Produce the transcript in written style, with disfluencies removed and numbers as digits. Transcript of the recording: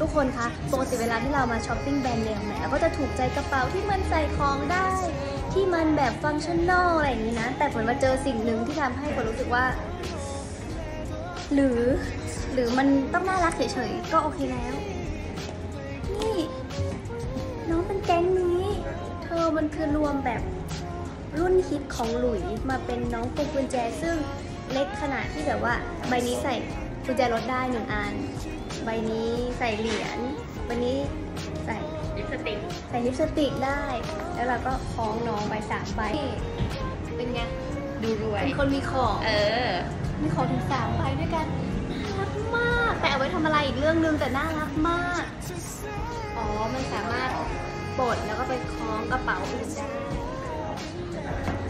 ทุกคนคะปกติเวลาที่เรามาช้อปปิ้งแบรนด์เนมเนี่ยเราก็จะถูกใจกระเป๋าที่มันใส่ของได้ที่มันแบบฟังก์ชันนอลอะไรอย่างนี้นะแต่ฝนมาเจอสิ่งหนึ่งที่ทำให้ฝนรู้สึกว่าหรือมันต้องน่ารักเฉยๆก็โอเคแล้วนี่น้องเป็นแก๊งนี้เธอมันคือรวมแบบรุ่นฮิตของหลุยมาเป็นน้องพวงกุญแจซึ่งเล็กขนาดที่แบบว่าใบนี้ใส่กุญแจรถได้1 อันใบนี้ใส่เหรียญใบนี้ใส่ลิปสติกได้แล้วเราก็คล้องน้องไป3 ใบเป็นไงดูรวยเป็นคนมีของมีของถึง3 ใบด้วยกันน่ารักมากแต่เอาไว้ทำอะไรอีกเรื่องนึงแต่น่ารักมากอ๋อมันสามารถปลดแล้วก็ไปคล้องกระเป๋าอื่นได้